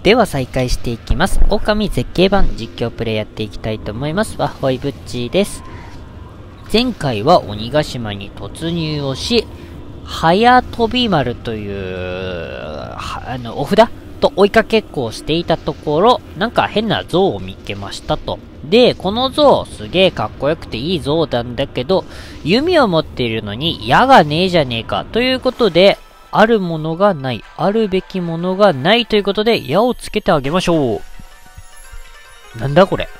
では再開していきます。狼絶景版実況プレイやっていきたいと思います。ワッホイブッチーです。前回は鬼ヶ島に突入をし、早飛び丸という、お札と追いかけっこをしていたところ、なんか変な像を見つけましたと。で、この像、すげえかっこよくていい像なんだけど、弓を持っているのに矢がねえじゃねえか。ということで、あるものがない。あるべきものがないということで、矢をつけてあげましょう。なんだこれ。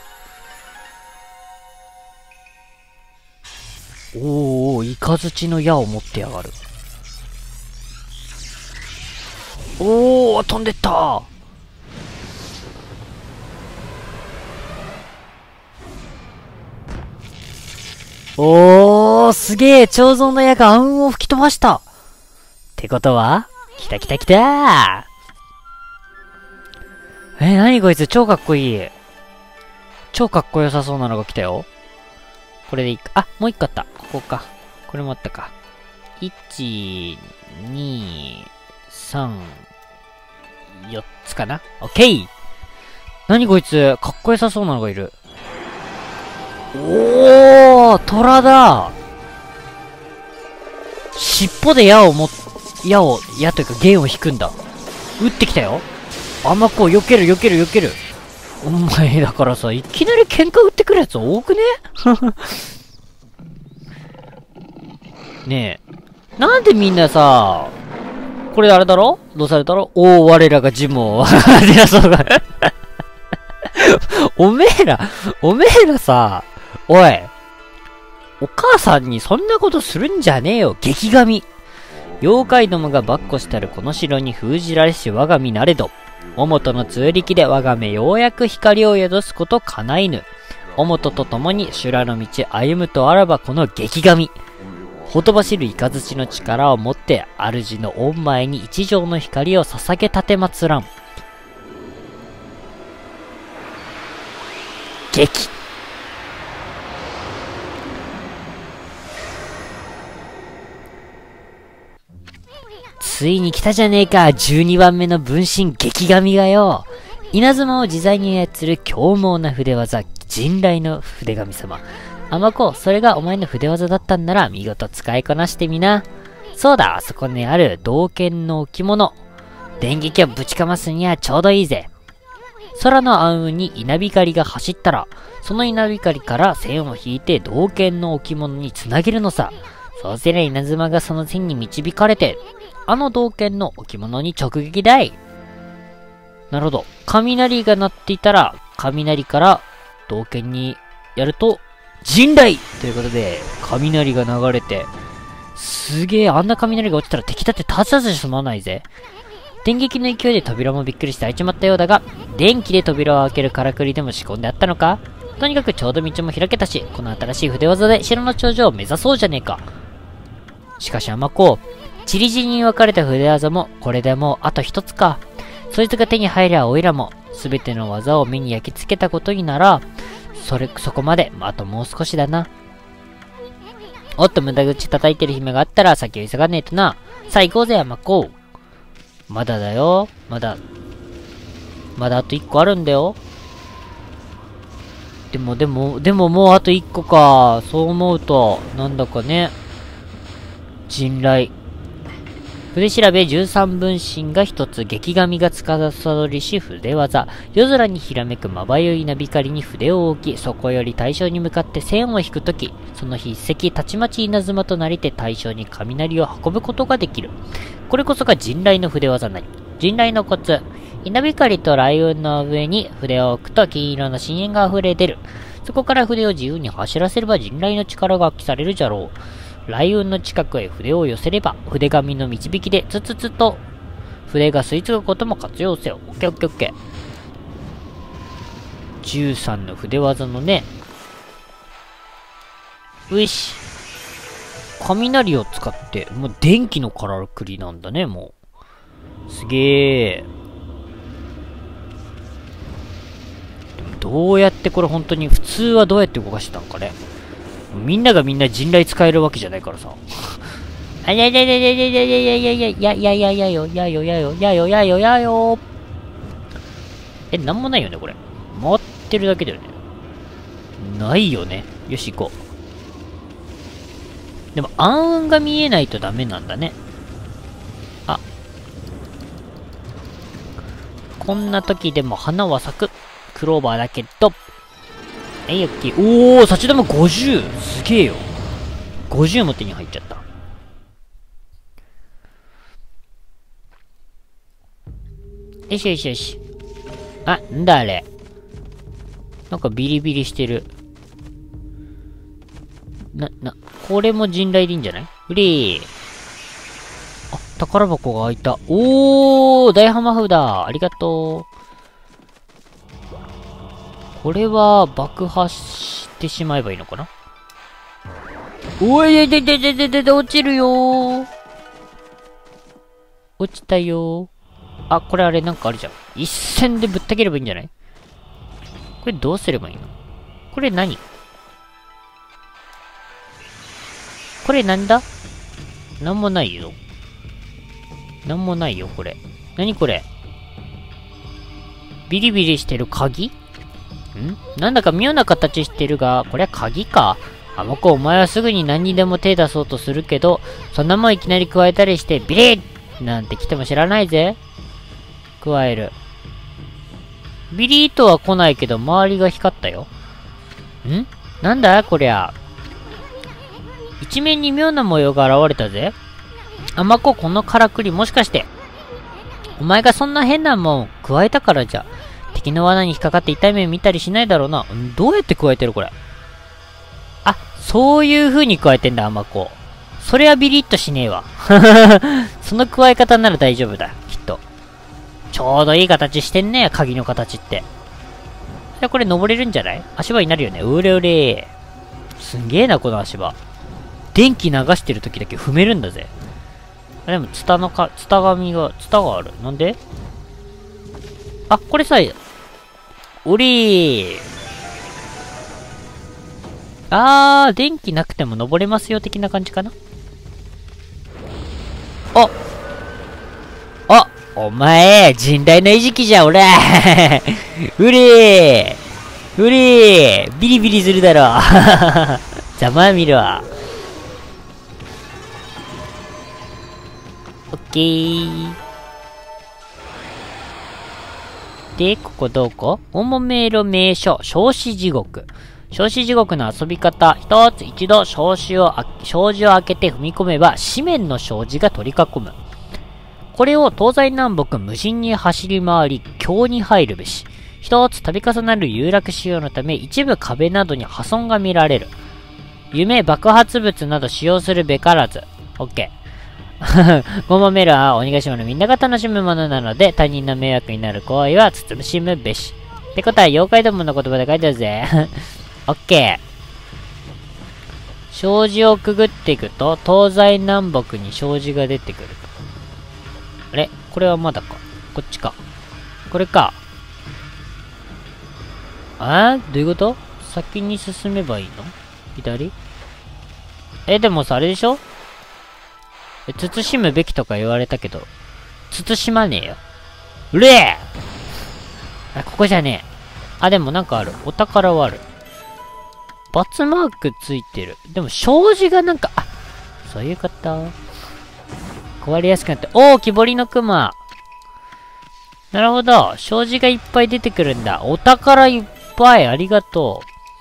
おー、イカズチの矢を持ってやがる。おー、飛んでったおー、すげえ、彫像の矢が暗雲を吹き飛ばしたってことは来た来た来たー。なにこいつ、超かっこいい。超かっこよさそうなのが来たよ。これでいいか。あ、もう一個あった。ここか。これもあったか。1、2、3、4つかな。オッケー。なにこいつ、かっこよさそうなのがいる。おー、虎だ。尻尾で矢というか弦を引くんだ。撃ってきたよ。こう、避ける。お前だからさ、いきなり喧嘩撃ってくるやつ多くねねえ。なんでみんなさ、これあれだろどうされたろ我らがジムを。出そうが。おめえらさ、おい。お母さんにそんなことするんじゃねえよ、激神。妖怪どもがばっこしたるこの城に封じられし我が身なれど。おもとの通力で我が目ようやく光を宿すこと叶いぬ。おもとと共に修羅の道歩むとあらばこの激神。ほとばしる雷の力を持って主の御前に一条の光を捧げたてまつらん。激。ついに来たじゃねえか、12番目の分身激神がよ。稲妻を自在に操る凶猛な筆技、人雷の筆神様。それがお前の筆技だったんなら見事使いこなしてみな。そうだ、あそこにある刀剣の置物。電撃をぶちかますにはちょうどいいぜ。空の暗雲に稲光が走ったら、その稲光から線を引いて刀剣の置物につなげるのさ。そうすれば稲妻がその線に導かれて、刀剣の置物に直撃だい。なるほど。雷が鳴っていたら、雷から刀剣にやると、人雷ということで、雷が流れて、すげえ、あんな雷が落ちたら敵だって立たずに済まないぜ。電撃の勢いで扉もびっくりして開いちまったようだが、電気で扉を開けるからくりでも仕込んであったのか？とにかくちょうど道も開けたし、この新しい筆技で城の頂上を目指そうじゃねえか。しかしちりぢりに分かれた筆技も、これでもうあと一つか。そいつが手に入りゃおいらも、すべての技を目に焼き付けたことになら、そこまで、あともう少しだな。おっと無駄口叩いてる姫があったら先を急がねえとな。さあ行こうぜ、まだだよ。まだあと1個あるんだよ。でももうあと1個か。そう思うと、なんだかね。人雷。筆調べ13分身が一つ、激神が司りし筆技。夜空にひらめくまばゆい稲光に筆を置き、そこより対象に向かって線を引くとき、その筆跡、たちまち稲妻となりて対象に雷を運ぶことができる。これこそが人雷の筆技なり。人雷のコツ。稲光と雷雲の上に筆を置くと金色の深淵が溢れ出る。そこから筆を自由に走らせれば人雷の力が発揮されるじゃろう。雷雲の近くへ筆を寄せれば、筆紙の導きでつつつと筆が吸い付くことも活用せよ。オッケー。13の筆技のね。よし。雷を使って、もう電気のからくりなんだね、もう。すげえ。でもどうやってこれ本当に、普通はどうやって動かしてたんかね。みんながみんな人雷使えるわけじゃないからさ。あやよ。 なんもないよね、これ。回ってるだけだよね。ないよね。よし、行こう。でも、暗雲が見えないとダメなんだね。あ。こんな時でも花は咲く。クローバーだけど。はい、オッケー。おー、幸玉50! すげえよ。50も手に入っちゃった。よしよしよし。あ、んだあれ。なんかビリビリしてる。これも陣雷でいいんじゃない？うれー。あ、宝箱が開いた。おー、大浜風だ。ありがとう。これは爆破してしまえばいいのかな？おいで、落ちるよー。落ちたよー。あ、これあれなんかあるじゃん。一戦でぶった切ればいいんじゃない？これどうすればいいの？これ何？これなんだ？なんもないよ。なんもないよ、これ。何これ？ビリビリしてる鍵？なんだか妙な形してるが、これは鍵か。あの子、お前はすぐに何にでも手出そうとするけど、そんなもんいきなり加えたりして、ビリッなんて来ても知らないぜ。加える。ビリーとは来ないけど、周りが光ったよ。なんだこりゃ。一面に妙な模様が現れたぜ。あまこ、このからくりもしかして。お前がそんな変なもん加えたからじゃ。敵の罠に引っかかって痛い目見たりしないだろうな。どうやって加えてるこれ。あ、そういう風に加えてんだ、あまこ。それはビリッとしねえわ。その加え方なら大丈夫だ、きっと。ちょうどいい形してんね、鍵の形って。じゃあこれ登れるんじゃない？足場になるよね。うれうれ。すんげえな、この足場。電気流してる時だけ踏めるんだぜ。でも、ツタがある。なんで？あ、これさ、おりー。電気なくても登れますよ、的な感じかな。お前、陣雷の餌食じゃ、俺うりービリビリするだろざまあみろ。オッケー。で、ここどこ？桃迷路名所、焼死地獄。焼死地獄の遊び方。一度障子を開けて踏み込めば、四面の障子が取り囲む。これを東西南北無人に走り回り、境に入るべし。度重なる有楽仕様のため、一部壁などに破損が見られる。夢爆発物など使用するべからず。オッケー。ゴマメラは鬼ヶ島のみんなが楽しむものなので、他人の迷惑になる行為は慎むべし。ってことは、妖怪どもの言葉で書いてあるぜ。オッケー。障子をくぐっていくと、東西南北に障子が出てくる。あれ？これはまだか。こっちか。これか。どういうこと？先に進めばいいの？左？でもさ、あれでしょ？慎むべきとか言われたけど、慎まねえよ。うれー！ここじゃねえ。でもなんかある。お宝はある。バツマークついてる。でも、障子がなんか、そういうこと。壊れやすくなって、木彫りの熊。なるほど。障子がいっぱい出てくるんだ。お宝いっぱい。ありがと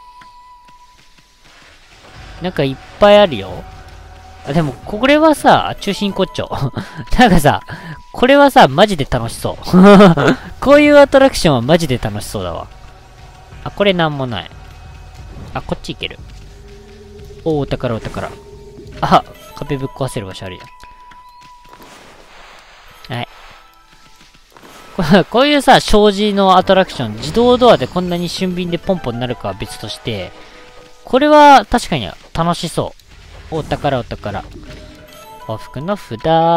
う。なんかいっぱいあるよ。でも、これはさ、中心骨頂。なんかさ、これはさ、マジで楽しそう。こういうアトラクションはマジで楽しそうだわ。これなんもない。こっち行ける。お宝。壁ぶっ壊せる場所あるじゃん。はい。こういうさ、障子のアトラクション、自動ドアでこんなに俊敏でポンポンになるかは別として、これは確かに楽しそう。お宝。往復の札。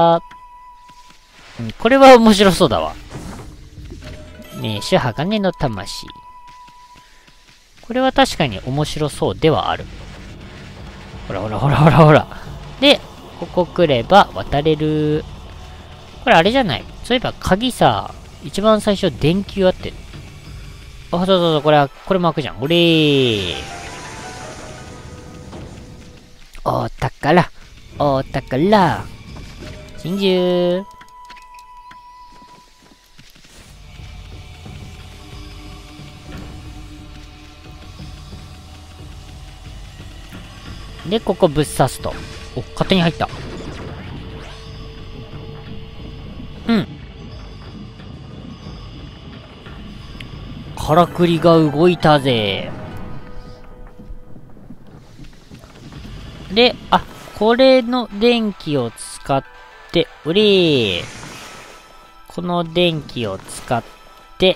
これは面白そうだわ。名手鋼の魂。これは確かに面白そうではある。ほら。で、ここ来れば渡れる。これあれじゃない？そういえば鍵さ、一番最初電球あって、 あ、そうそうそう、これも開くじゃん。おれー。お宝。お宝。真珠。で、ここぶっ刺すと。お、勝手に入った。うん。からくりが動いたぜ。で、あ、これの電気を使って、うれー。この電気を使って、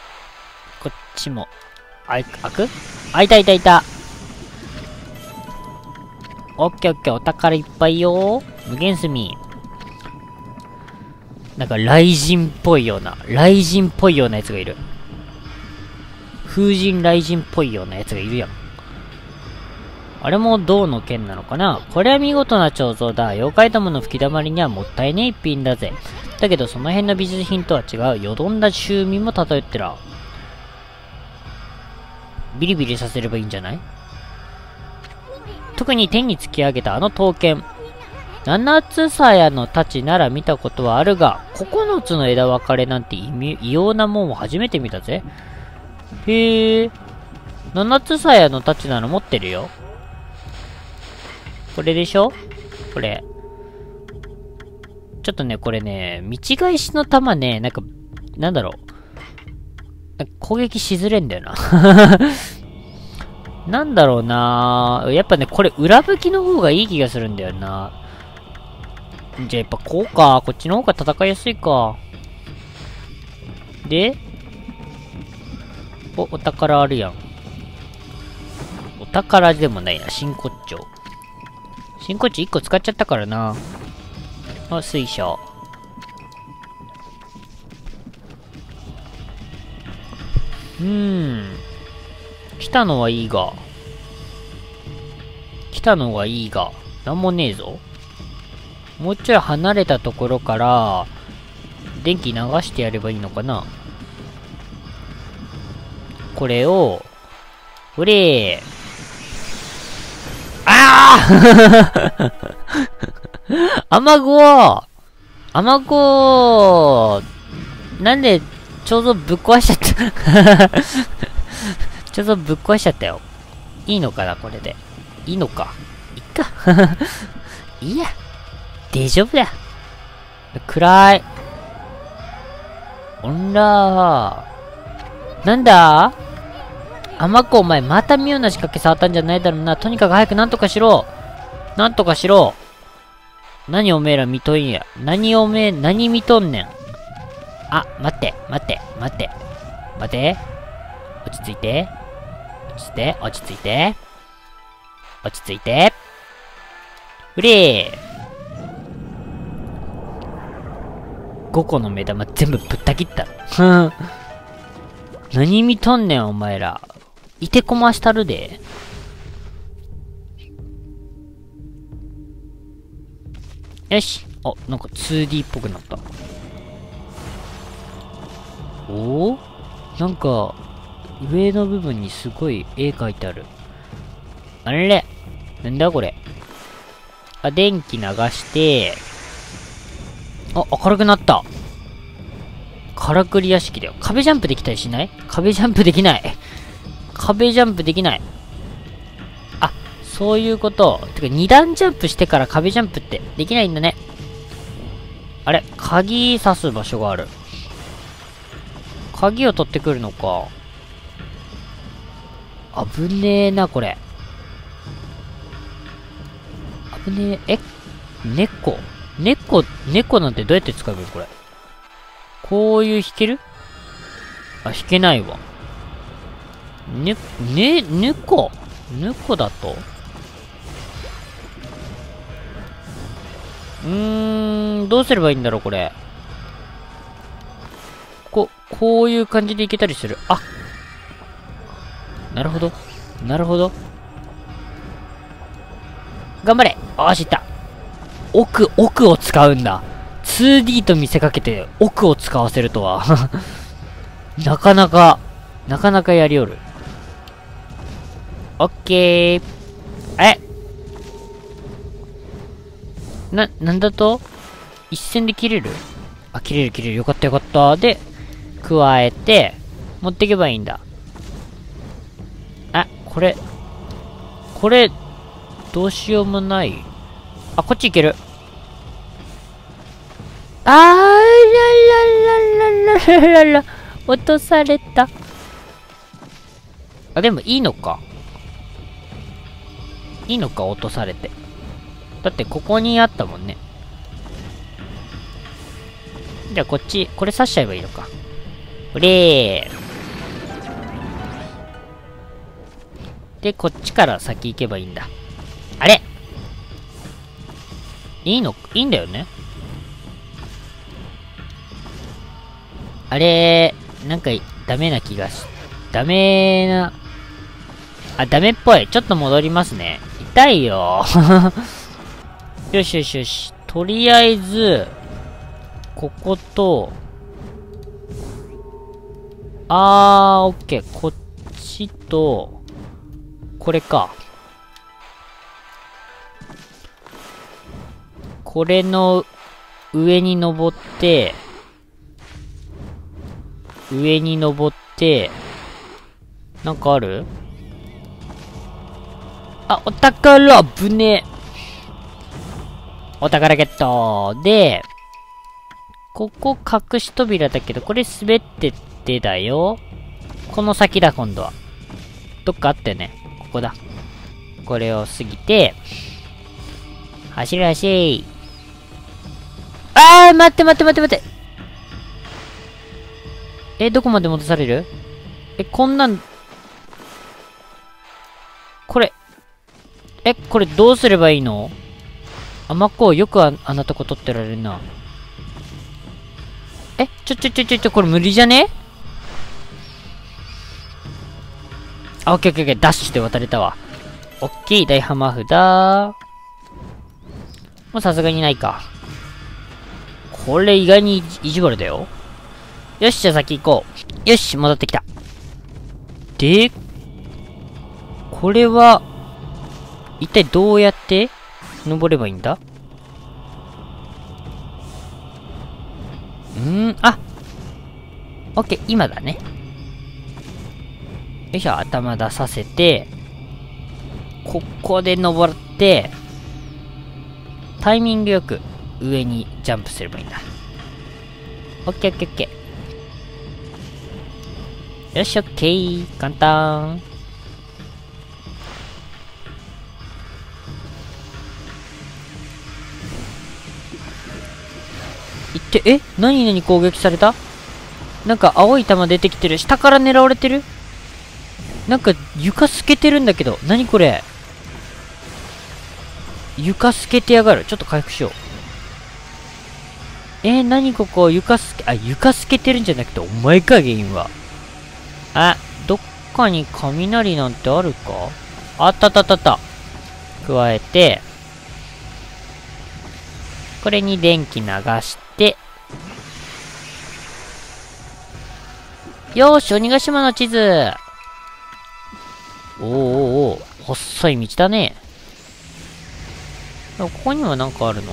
こっちも、開く？あ、いたいたいた。オッケーオッケー、お宝いっぱいよー。無限炭。なんか、雷神っぽいようなやつがいる。風神雷神っぽいようなやつがいるやん。あれも銅の剣なのかな。これは見事な彫像だ。妖怪どもの吹き溜まりにはもったいねえ一品だぜ。だけどその辺の美術品とは違う。よどんだ周味も漂ってら。ビリビリさせればいいんじゃない？特に天に突き上げたあの刀剣。七つ鞘の太刀なら見たことはあるが、9つの枝分かれなんて異様なもんを初めて見たぜ。へえ。七つ鞘の太刀なら持ってるよ。これでしょ？これ。ちょっとね、これね、道返しの弾ね、なんか、なんだろう。攻撃しづれんだよな。なんだろうな。やっぱね、これ裏吹きの方がいい気がするんだよな。じゃあやっぱこうか。こっちの方が戦いやすいか。で、お宝あるやん。お宝でもないな、真骨頂。真骨頂1個使っちゃったからな。あ、水晶。来たのはいいが。なんもねえぞ。もうちょい離れたところから、電気流してやればいいのかな。これを、ほれー。ああ雨子なんで、彫像ぶっ壊しちゃった彫像ぶっ壊しちゃったよ。いいのかなこれで。いいのか。いっか。いいや。大丈夫だ。暗い。おらー。なんだ雨子お前また妙な仕掛け触ったんじゃないだろうな。とにかく早くなんとかしろ。何おめえら見とんや。何見とんねん。あ、待って。落ち着いて。うれー。5個の目玉全部ぶった切った。何見とんねん、お前ら。いてこましたるで。よし。あ、なんか 2D っぽくなった。おお？なんか、上の部分にすごい絵描いてある。あれ？なんだこれ。あ、電気流して、あ、明るくなった。からくり屋敷だよ。壁ジャンプできたりしない？壁ジャンプできない。あ、そういうこと。てか、2段ジャンプしてから壁ジャンプってできないんだね。あれ、鍵刺す場所がある。鍵を取ってくるのか。危ねえな、これ。危ねえ。猫なんてどうやって使うのこれ。こういう弾ける？あ、弾けないわ。猫だとどうすればいいんだろう、これ。こういう感じでいけたりする。あ、なるほど。頑張れ。あ、知った。奥を使うんだ。2D と見せかけて奥を使わせるとは。なかなかなかなかやりおる。オッケー。なんだと一戦で切れる？あ、切れる。よかったよかった。で、加えて、持っていけばいいんだ。あ、これ、どうしようもない。あ、こっち行ける。あーら、落とされた。あ、でもいいのか。落とされて。だってここにあったもんね。じゃあこっち、これ刺しちゃえばいいのか。これで、こっちから先行けばいいんだ。あれいいんだよね。あれなんか、ダメな気がダメっぽい。ちょっと戻りますね。痛いよ。よし。とりあえず、ここと、オッケー。こっちと、これか。これの上に登って、なんかある？あ、お宝ぶね。お宝ゲットで、ここ隠し扉だけど、これ滑ってってだよ。この先だ、今度は。どっかあったよね。ここだ。これを過ぎて、走れ。待って。どこまで戻される？こんなん、これどうすればいいの？マコよくあんなとこ取ってられるな。これ無理じゃね？オッケー。ダッシュで渡れたわ。オッケー、大浜札。もうさすがにないか。これ意外に意地悪だよ。よし、じゃあ先行こう。よし、戻ってきた。で、これは、一体どうやって登ればいいんだ？オッケー、今だね。よいしょ、頭出させて、ここで登って、タイミングよく上にジャンプすればいいんだ。オッケー。よし、オッケー。簡単。何攻撃された？なんか青い玉出てきてる。下から狙われてる？なんか床透けてるんだけど。何これ？床透けてやがる。ちょっと回復しよう。何ここ？床透けてるんじゃなくて、お前か、原因は。どっかに雷なんてあるか？あった。加えて、これに電気流して、よーし、鬼ヶ島の地図。細い道だね。ここにはなんかあるの？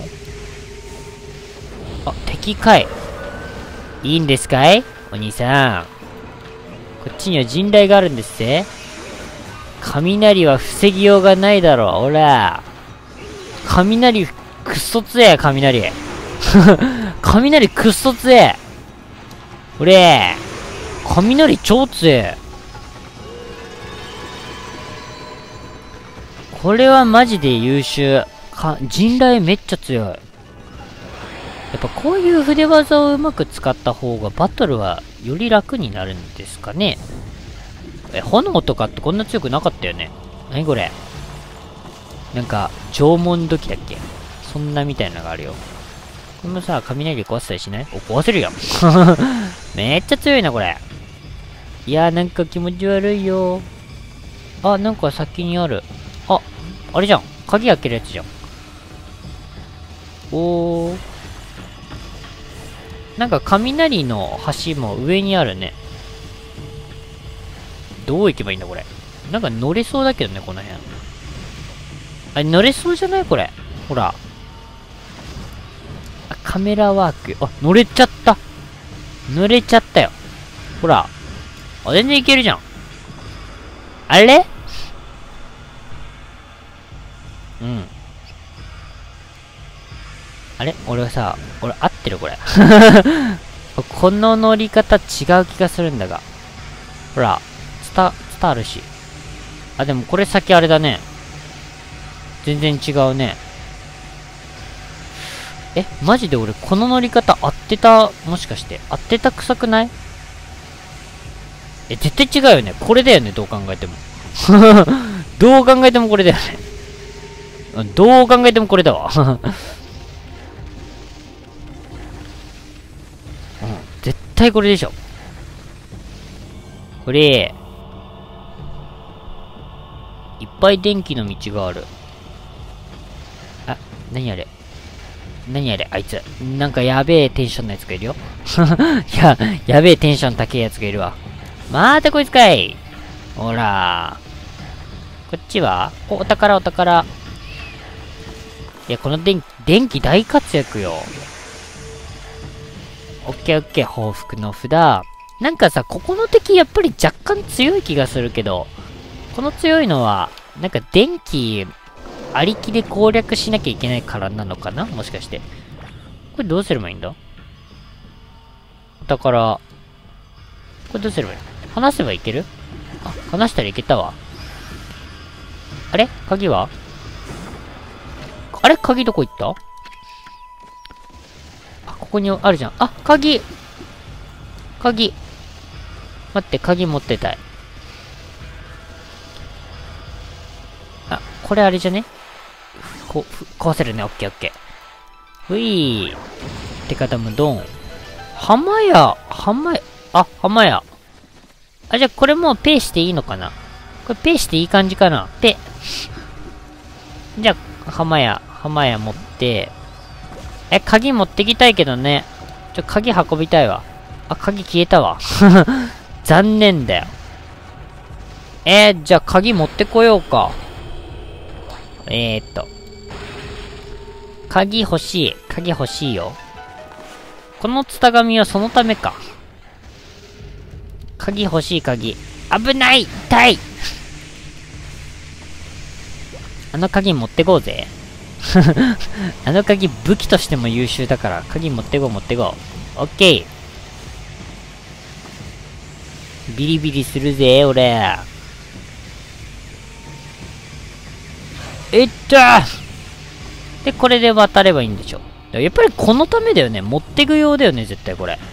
敵かい。いいんですかい？お兄さん。こっちには陣雷があるんですって？雷は防ぎようがないだろう。ほら。雷、くっそ強え、雷。雷くっそ強え。ほれ。雷超強え。これはマジで優秀。陣雷めっちゃ強い。やっぱこういう筆技をうまく使った方がバトルはより楽になるんですかね。炎とかってこんな強くなかったよね。何これ？なんか、縄文土器だっけ？そんなみたいなのがあるよ。これもさ、雷で壊せたりしない？壊せるやん。めっちゃ強いな、これ。いやー、なんか気持ち悪いよ。なんか先にある。あれじゃん。鍵開けるやつじゃん。なんか雷の橋も上にあるね。 どう行けばいいんだ、これ。なんか乗れそうだけどね、この辺。あ、乗れそうじゃないこれ。ほら。あ、カメラワーク。あ、乗れちゃった。乗れちゃったよ。ほら。あ、全然いけるじゃん。あれうん。あれ俺さ、俺合ってるこれ。この乗り方違う気がするんだが。ほら、ツタあるし。あ、でもこれ先あれだね。全然違うね。え、マジで俺この乗り方合ってた、もしかして。合ってた臭くない？え、絶対違うよね。これだよね、どう考えても。どう考えてもこれだよね。どう考えてもこれだわ。絶対これでしょ。これ、いっぱい電気の道がある。あ、何あれ何あれあいつ。なんかやべえテンションのやつがいるよ。やべえテンション高いやつがいるわ。またこいつかい。ほら。こっちはお宝。いや、この電気大活躍よ。オッケー、報復の札。なんかさ、ここの敵やっぱり若干強い気がするけど、この強いのは、なんか電気、ありきで攻略しなきゃいけないからなのかなもしかして。これどうすればいいんだお宝。これどうすればいいの話せばいけるあ、話したらいけたわ。あれ鍵はあれ鍵どこ行ったあ、ここにあるじゃん。あ、鍵待って、鍵持ってたい。あ、これあれじゃね壊せるね。オッケー。ふいー。って方もドン。浜屋。あ、じゃあこれもうペイしていいのかなこれペイしていい感じかなじゃあ、浜屋持って。鍵持ってきたいけどね。鍵運びたいわ。あ、鍵消えたわ。残念だよ。じゃあ鍵持ってこようか。鍵欲しいよ。このツタ紙はそのためか。鍵欲しい危ない痛いあの鍵持ってこうぜ。あの鍵武器としても優秀だから、鍵持ってこう。オッケー。ビリビリするぜ、俺。で、これで渡ればいいんでしょ。やっぱりこのためだよね。持ってく用だよね、絶対これ。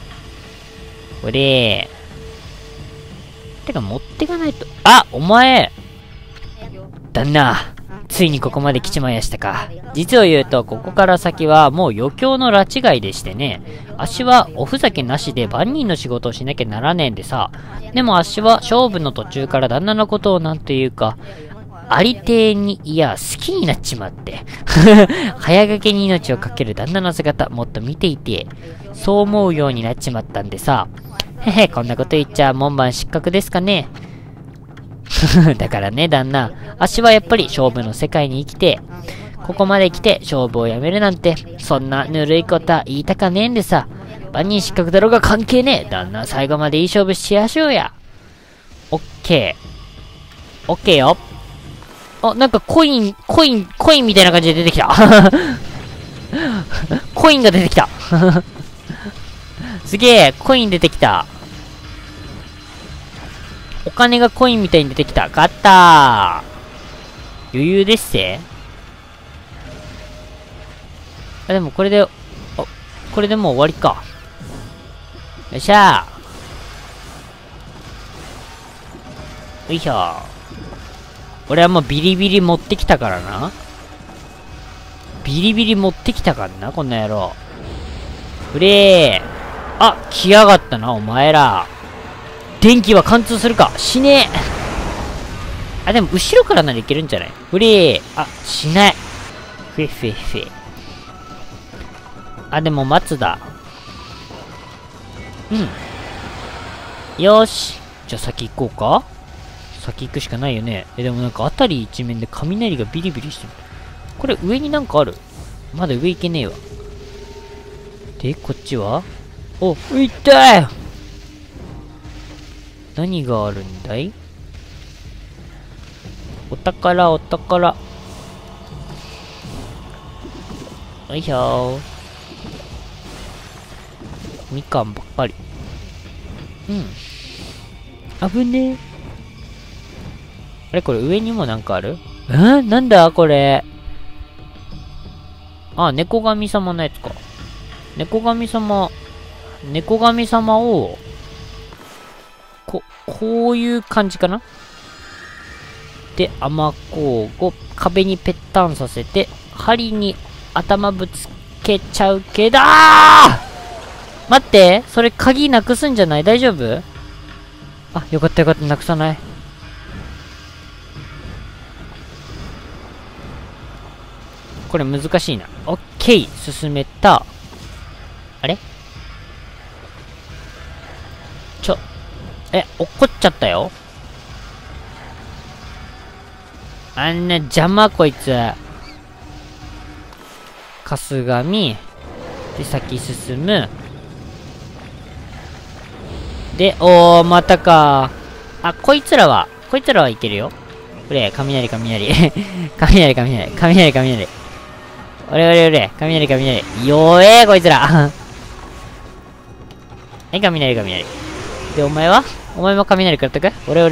てか、持ってかないと。あ、お前旦那、ついにここまで来ちまいやしたか。実を言うと、ここから先はもう余興の拉致外でしてね。あっしはおふざけなしで万人の仕事をしなきゃならねえんでさ。でもあっしは勝負の途中から旦那のことをなんていうか、ありてえに、いや、好きになっちまって。早掛けに命をかける旦那の姿、もっと見ていて、そう思うようになっちまったんでさ。こんなこと言っちゃ門番失格ですかね。だからね、旦那。あっしはやっぱり勝負の世界に生きて、ここまで来て勝負をやめるなんて、そんなぬるいことは言いたかねえんでさ。万人失格だろうが関係ねえ。旦那、最後までいい勝負しやしょうや。オッケーよ。あ、なんかコインみたいな感じで出てきた。コインが出てきた。すげえ、コイン出てきた。お金がコインみたいに出てきた。勝ったー。余裕ですせ。あ、でもこれで、これでもう終わりか。よっしゃー。よいしょー。俺はもうビリビリ持ってきたからな。ビリビリ持ってきたからな、こんな野郎。うれー。あ、来やがったな、お前ら。電気は貫通するか。しねえ。あ、でも後ろからならいけるんじゃない？うれー。あ、しない。ふえ。あ、でも松だ。うん。よーし。 じゃあ先行こうか。先行くしかないよね。でもなんか辺り一面で雷がビリビリしてる。これ上になんかある？まだ上行けねえわ。で、こっちは？お、いったい！何があるんだい？お宝、お宝。よいしょー。みかんばっかり。うん。危ねえ。あれこれ上にもなんかある？なんだこれ。あ、猫神様のやつか。猫神様を、こういう感じかな？で、甘こうを壁にぺったんさせて、針に頭ぶつけちゃうけど、待って、それ鍵なくすんじゃない？大丈夫？あ、よかったよかった、なくさない。これ難しいな。オッケー、進めた。あれ？落っこっちゃったよ。あんな邪魔こいつ。かすがみ。で、先進む。で、またか。あ、こいつらはいけるよ。これ、雷。雷。俺。雷。弱え、こいつら。はい、雷。で、お前も雷食らっとく？俺。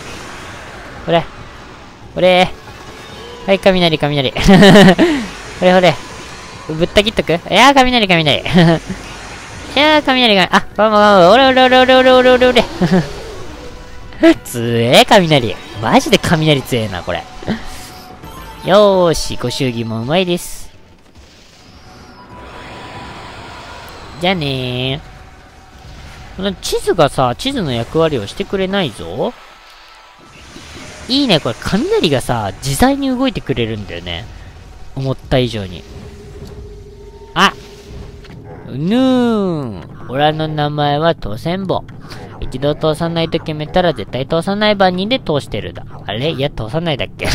はい、雷。ほれ。ぶった切っとく？いやー、雷。いやー、雷。あ、俺。つえ、雷。マジで雷つえな、これ。よーし、ご祝儀もうまいです。じゃあねー。この地図の役割をしてくれないぞ。いいね、これ雷がさ、自在に動いてくれるんだよね。思った以上に。あ！オラの名前は通せんぼ。一度通さないと決めたら絶対通さない番人で通してるだ。あれ？いや、通さないだっけ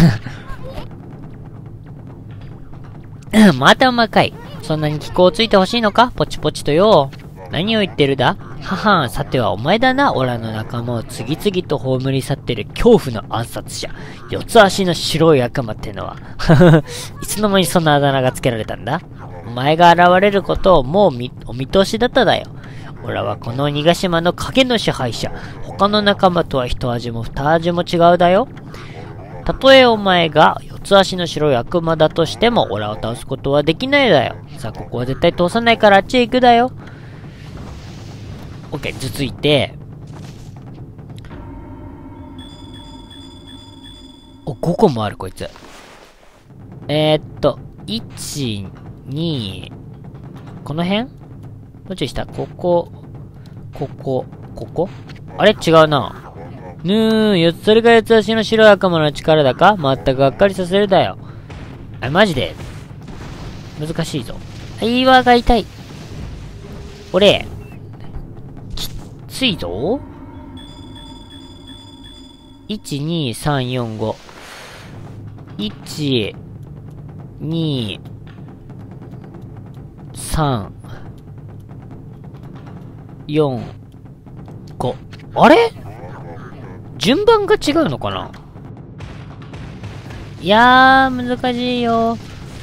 またうまかい。そんなに気候ついてほしいのか？ポチポチとよ。何を言ってるだ？ははん、さてはお前だな、オラの仲間を次々と葬り去ってる恐怖の暗殺者。四つ足の白い悪魔ってのは。いつの間にそんなあだ名がつけられたんだ？お前が現れることをもうお見通しだっただよ。オラはこの鬼ヶ島の影の支配者。他の仲間とは一味も二味も違うだよ。たとえお前が四つ足の白い悪魔だとしても、オラを倒すことはできないだよ。さあ、ここは絶対通さないからあっちへ行くだよ。オッケー、頭ついて。5個もある、こいつ。1、2、この辺？どっちでした？ここ。あれ？違うな。それが四つ足の白い悪魔の力だか？まったくがっかりさせるだよ。あ、マジで難しいぞ。岩が痛い。俺、きついぞ。1、2、3、4、5。1、2、3、4、5。あれ？順番が違うのかな？いやー、難しいよ。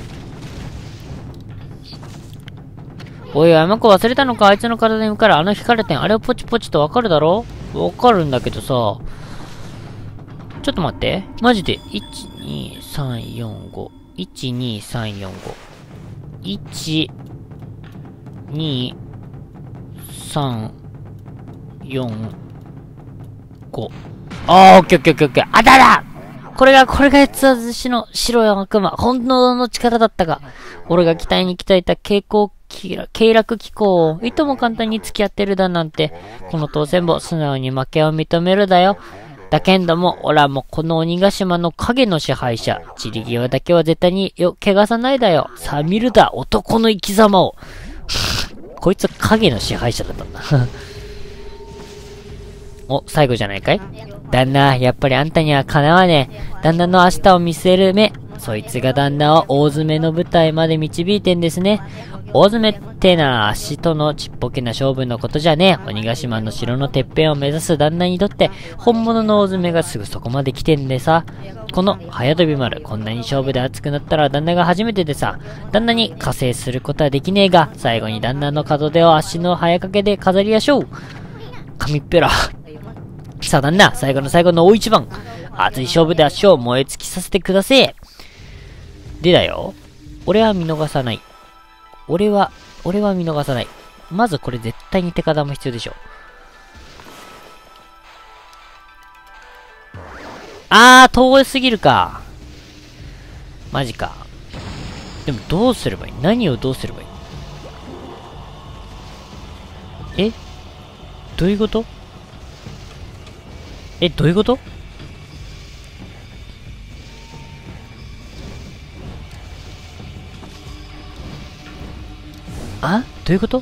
おい、山子忘れたのか？あいつの体に向かるあの光る点、あれをポチポチとわかるだろ？わかるんだけどさ。ちょっと待って。マジで。1、2、3、4、5。1、2、3、4、5。1、2、3、4、5。オッケー。あだだ！これが四つ足の白い悪魔。本当の力だったが。俺が期待に鍛えた経絡機構をいとも簡単に付き合ってるだなんて。この当選簿、素直に負けを認めるだよ。だけんども、オラもこの鬼ヶ島の影の支配者。散り際だけは絶対に汚さないだよ。さあ見るだ、男の生き様を。こいつ影の支配者だったんだ。 お、最後じゃないかい？旦那、やっぱりあんたにはかなわねえ。旦那の明日を見据える目。そいつが旦那を大詰めの舞台まで導いてんですね。大詰めってな、足とのちっぽけな勝負のことじゃねえ。鬼ヶ島の城のてっぺんを目指す旦那にとって、本物の大詰めがすぐそこまで来てんでさ。この早飛び丸、こんなに勝負で熱くなったら旦那が初めてでさ。旦那に加勢することはできねえが、最後に旦那の門出を足の早掛けで飾りやしょう。紙っぺら。さあ旦那、最後の最後の大一番。熱い勝負で足を燃え尽きさせてください。でだよ。俺は見逃さない。俺は見逃さない。まずこれ絶対に手kadも必要でしょ。遠すぎるか。マジか。でもどうすればいい？何をどうすればいい？どういうこと？どういうこと？どういうこと？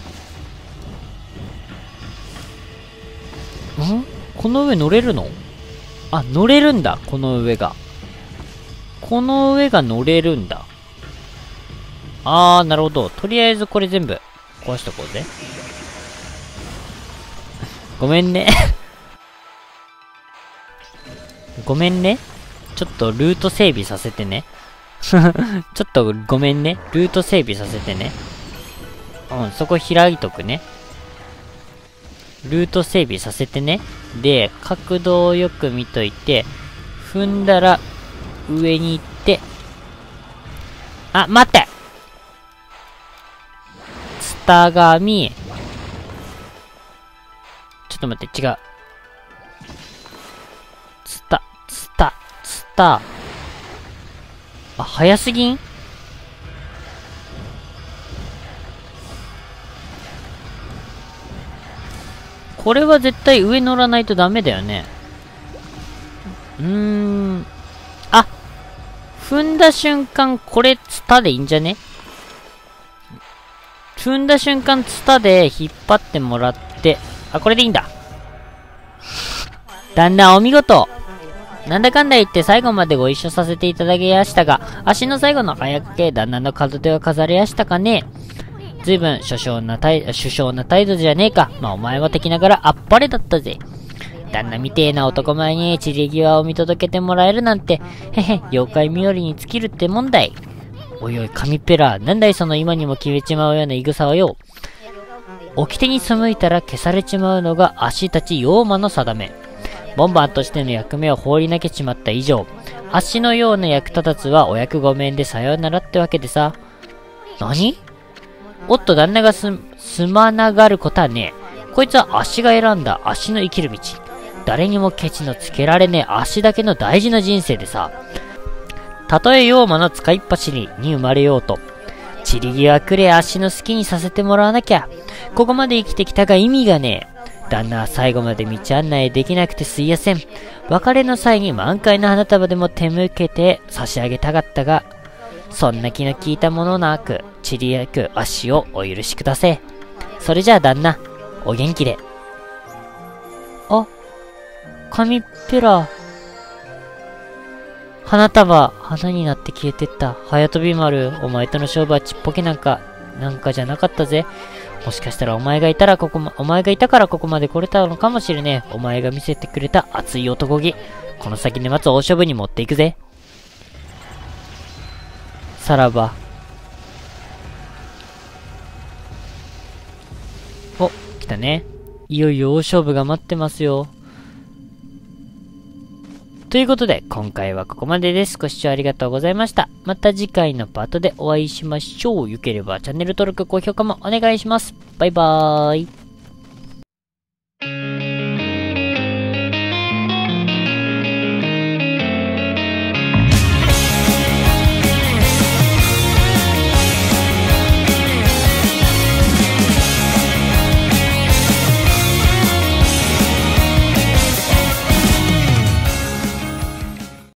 この上乗れるの？乗れるんだ、この上が。この上が乗れるんだ。なるほど。とりあえずこれ全部壊しとこうぜ。ごめんね。ごめんね。ちょっとルート整備させてね。ちょっとごめんね。ルート整備させてね。そこ開いとくね。ルート整備させてね。で、角度をよく見といて、踏んだら上に行って、待って！ツタ紙。ちょっと待って、違う。ツタ。早すぎん？これは絶対上乗らないとダメだよね。踏んだ瞬間、これツタでいいんじゃね？踏んだ瞬間ツタで引っ張ってもらって、これでいいんだ。旦那お見事。なんだかんだ言って最後までご一緒させていただきやしたが、足の最後の早掛け、旦那の門出を飾りやしたかね。ずいぶん首相な態度じゃねえか。お前は敵ながらあっぱれだったぜ。旦那みてえな男前に散り際を見届けてもらえるなんて、妖怪冥利に尽きるってもんだい。おいおい、紙っぺら、なんだいその今にも消えちまうような言い草はよ。掟に背いたら消されちまうのが足たち妖魔の定め。ボンバーとしての役目を放り投げちまった以上、足のような役立たずはお役御免でさようならってわけでさ。何？おっと旦那がすまながることはねえ。こいつは足が選んだ足の生きる道。誰にもケチのつけられねえ足だけの大事な人生でさ。たとえ妖魔の使いっ走りに生まれようと、散り際くれ足の好きにさせてもらわなきゃ。ここまで生きてきたが意味がねえ。旦那は最後まで道案内できなくてすいやせん。別れの際に満開の花束でも手向けて差し上げたかったが、そんな気の利いたものなく、散りゆく足をお許しください。それじゃあ旦那、お元気で。紙っぺら。花束、花になって消えてった。早飛び丸、お前との勝負はちっぽけなんかじゃなかったぜ。もしかしたらお前がいたからここまで来れたのかもしれねえ。お前が見せてくれた熱い男気。この先で待つ大勝負に持っていくぜ。さらば。来たね。いよいよ大勝負が待ってますよ。ということで、今回はここまでです。ご視聴ありがとうございました。また次回のパートでお会いしましょう。よければチャンネル登録、高評価もお願いします。バイバーイ。